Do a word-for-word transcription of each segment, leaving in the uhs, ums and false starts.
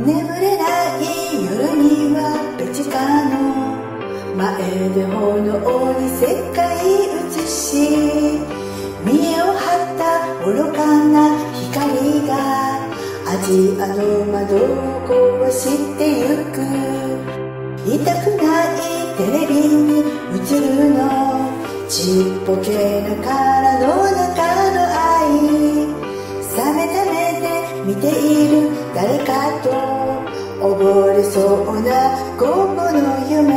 眠れない夜にはベチカの前で炎に世界映し、見栄を張った愚かな光がアジアの窓を壊してゆく。痛くないテレビに映るのちっぽけな殻の中の愛。冷めた目で見ている誰かと溺れそうな午後の夢。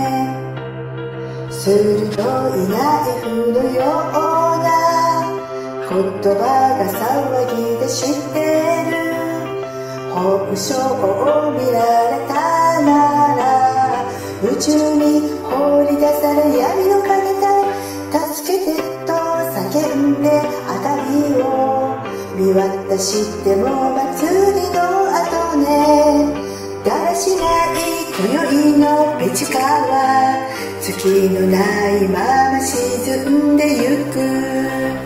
鋭いナイフのような言葉が騒ぎ出してる。本性を見られたなら宇宙に放り出され闇の影で助けてと叫んであたりを見渡しても祭りの後ね。だらしない今宵のベチカは月のないまま沈んでゆく。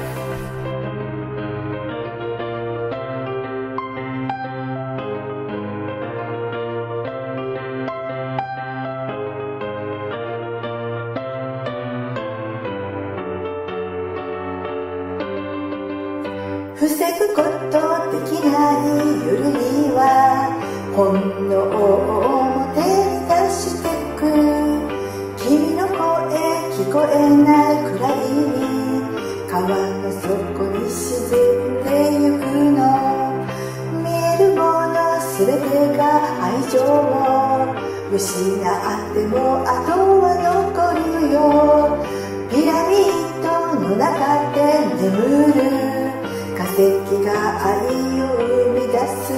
防ぐことできない夜には本能を表に出してく。君の声聞こえないくらいに川の底に沈んでゆくの。見えるものすべてが愛情を失ってもあとは残るよ。ピラミッドの中で眠る化石が愛を生み出す。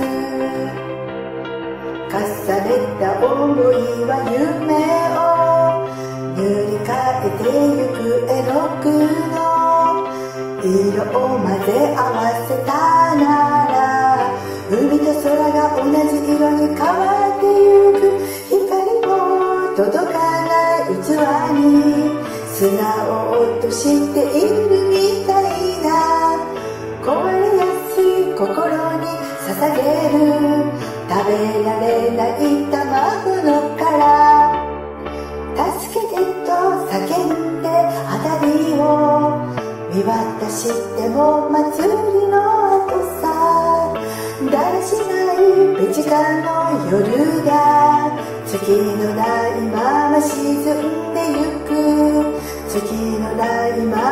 重ねた想いは夢を塗り替えてゆく絵の具の色を混ぜ合わせたなら海と空が同じ色に変わってゆく。光も届かない器に砂を落としているみたいな。壊れやすい心に捧げる食べられない卵の殻。助けてと叫んであたりを見渡しても祭りの後さ。だらしないベチカの夜が月のないまま沈んでゆく。月のないまま